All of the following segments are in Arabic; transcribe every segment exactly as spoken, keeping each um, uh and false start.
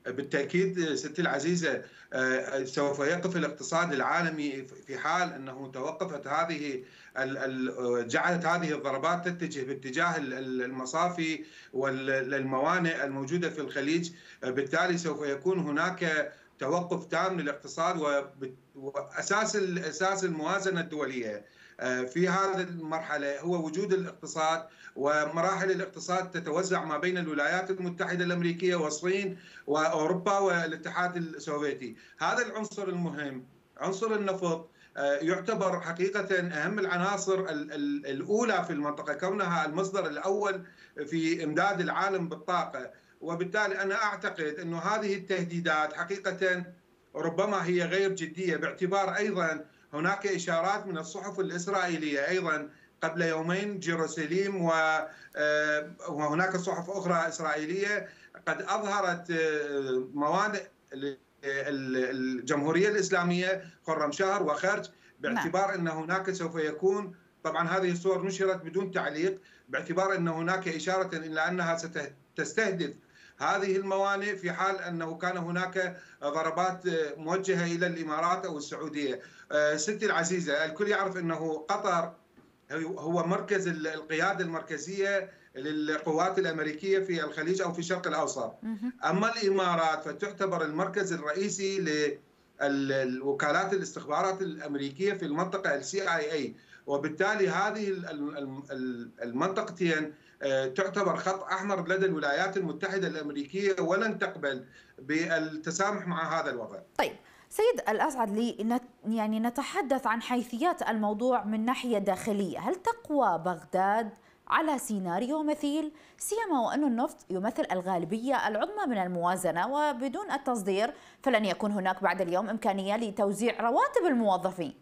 بالتأكيد ستي العزيزة، آه، سوف يقف الاقتصاد العالمي في حال أنه توقفت هذه ال- ال- جعلت هذه الضربات تتجه باتجاه ال- ال- المصافي والموانئ الموجودة في الخليج. آه، بالتالي سوف يكون هناك توقف تام للاقتصاد، وبت- وأساس ال- أساس الموازنة الدولية آه، في هذه المرحلة هو وجود الاقتصاد، ومراحل الاقتصاد تتوزع ما بين الولايات المتحدة الأمريكية والصين واوروبا والاتحاد السوفيتي. هذا العنصر المهم، عنصر النفط، آه، يعتبر حقيقة أهم العناصر الأولى في المنطقة، كونها المصدر الأول في إمداد العالم بالطاقة. وبالتالي أنا أعتقد أن هذه التهديدات حقيقة ربما هي غير جدية، باعتبار أيضا هناك إشارات من الصحف الإسرائيلية أيضا قبل يومين، جيروساليم آه، وهناك صحف أخرى إسرائيلية قد أظهرت آه، موانئ الجمهورية الإسلامية خرمشهر وخرج، نعم. باعتبار أن هناك سوف يكون، طبعا هذه الصور نشرت بدون تعليق، باعتبار أن هناك إشارة إلى أنها ستستهدف هذه الموانئ في حال أنه كان هناك ضربات موجهة إلى الإمارات أو السعودية. آه، ستي العزيزة، الكل يعرف أنه قطر هو مركز القيادة المركزية للقوات الأمريكية في الخليج أو في الشرق الأوسط. أما الإمارات فتعتبر المركز الرئيسي للوكالات الاستخبارات الأمريكية في المنطقة السي آي إيه، وبالتالي هذه المنطقتين تعتبر خط أحمر لدى الولايات المتحدة الأمريكية، ولن تقبل بالتسامح مع هذا الوضع. طيب سيد الأسعد، لي يعني نتحدث عن حيثيات الموضوع من ناحية داخلية. هل تقوى بغداد على سيناريو مثيل، سيما وأن النفط يمثل الغالبية العظمى من الموازنة، وبدون التصدير فلن يكون هناك بعد اليوم إمكانية لتوزيع رواتب الموظفين؟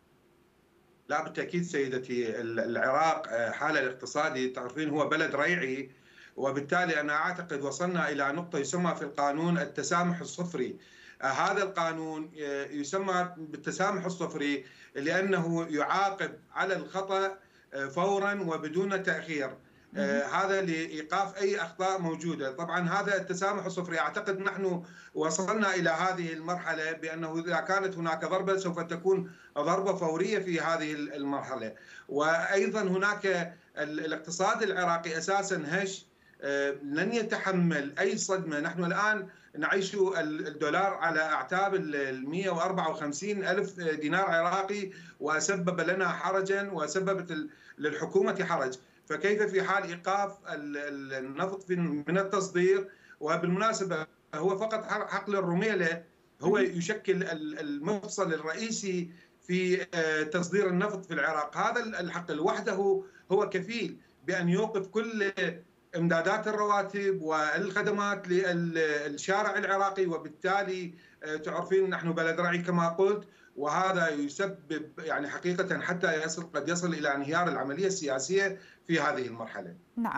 لا بالتأكيد سيدتي، العراق حاله الاقتصادي تعرفين هو بلد ريعي، وبالتالي أنا أعتقد وصلنا إلى نقطة يسمى في القانون التسامح الصفري. هذا القانون يسمى بالتسامح الصفري لأنه يعاقب على الخطأ فورا وبدون تأخير، هذا لإيقاف أي أخطاء موجودة. طبعا هذا التسامح الصفري أعتقد نحن وصلنا إلى هذه المرحلة بأنه إذا كانت هناك ضربة سوف تكون ضربة فورية في هذه المرحلة. وأيضا هناك الاقتصاد العراقي أساسا هش، لن يتحمل أي صدمة. نحن الآن نعيش الدولار على أعتاب ال مئة وأربعة وخمسين ألف دينار عراقي، وسبب لنا حرجا وسببت للحكومة حرج، فكيف في حال إيقاف النفط من التصدير؟ وبالمناسبة هو فقط حقل الرميلة هو يشكل المفصل الرئيسي في تصدير النفط في العراق. هذا الحقل وحده هو كفيل بأن يوقف كل امدادات الرواتب والخدمات للشارع العراقي، وبالتالي تعرفين نحن بلد رعي كما قلت، وهذا يسبب يعني حقيقة حتى يصل قد يصل إلى انهيار العملية السياسية في هذه المرحلة. نعم.